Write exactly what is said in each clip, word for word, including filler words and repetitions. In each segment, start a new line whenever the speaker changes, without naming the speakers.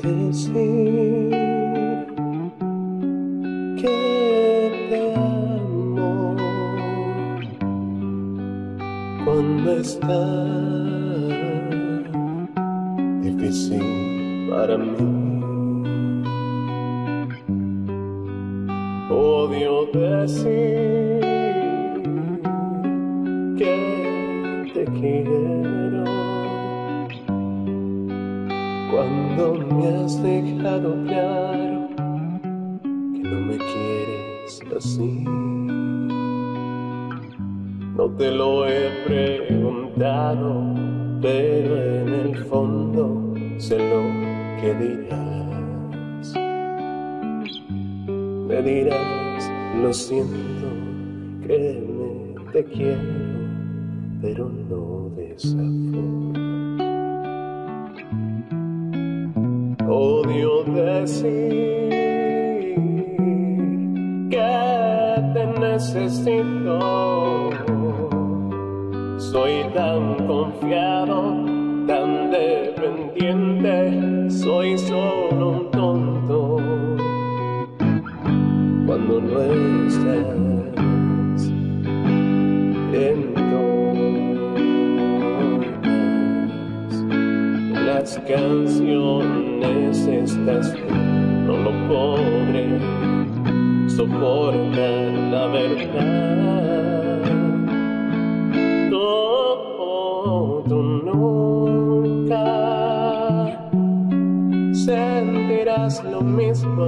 decir que te amo cuando está difícil para mí. Odio decir que te quiero cuando me has dejado claro que no me quieres así. No te lo he preguntado, pero en el fondo sé lo que dirás. Me dirás, lo siento, créeme, te quiero, pero no de esa forma. Odio decir que te necesito. Soy tan confiado, tan dependiente, soy solo un tonto cuando no estás. En todas las canciones estás tú, no lo podré soportar, la verdad. Tú nunca sentirás lo mismo.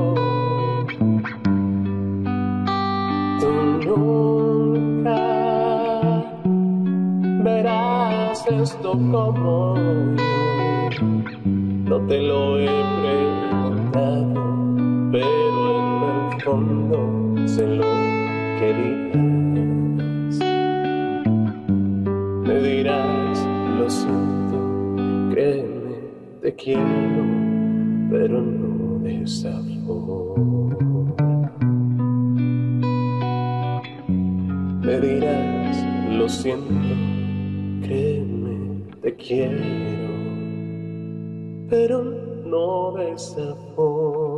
Tú nunca verás esto como yo. No te lo he preguntado, pero en el fondo sé lo que dirás. Me dirás, lo siento, créeme, te quiero, pero no de esa forma. Me dirás, lo siento, créeme, te quiero, pero no de esa forma.